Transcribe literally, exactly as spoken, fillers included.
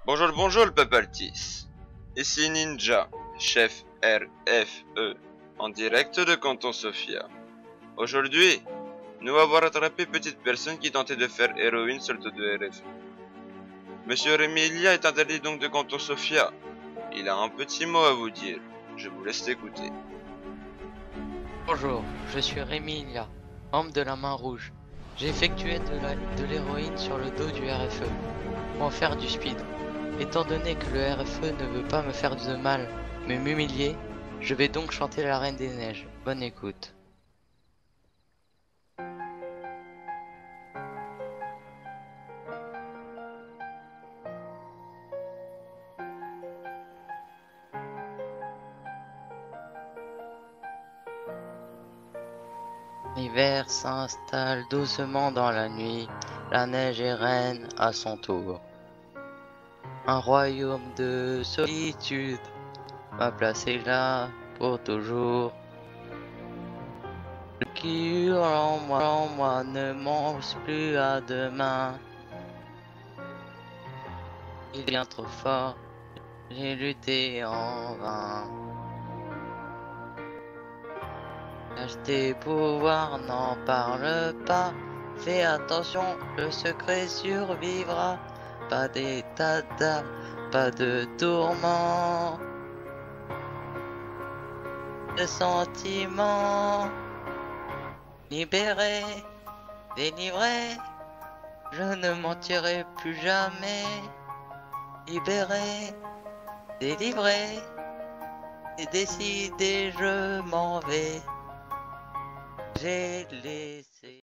Bonjour, bonjour le Papaltis. Ici Ninja, chef R F E, en direct de Canton Sofia. Aujourd'hui, nous avons rattrapé petite personne qui tentait de faire héroïne sur le dos de R F E. Monsieur Remilia est interdit donc de Canton Sofia. Il a un petit mot à vous dire. Je vous laisse l'écouter. Bonjour, je suis Rémilia, homme de la main rouge. J'ai effectué de l'héroïne sur le dos du R F E, pour en faire du speed. Étant donné que le R F E ne veut pas me faire de mal, mais m'humilier, je vais donc chanter la Reine des Neiges. Bonne écoute. L'hiver s'installe doucement dans la nuit, la neige est reine à son tour. Un royaume de solitude m'a placé là pour toujours. Le qui hurle en moi, en moi ne pense plus à demain. Il est bien trop fort, j'ai lutté en vain. Lâche tes pouvoirs, n'en parle pas. Fais attention, le secret survivra. Pas d'état d'âme, pas de tourment. De sentiments. Libéré, délivré, je ne mentirai plus jamais. Libéré, délivré, et décidé, je m'en vais. J'ai laissé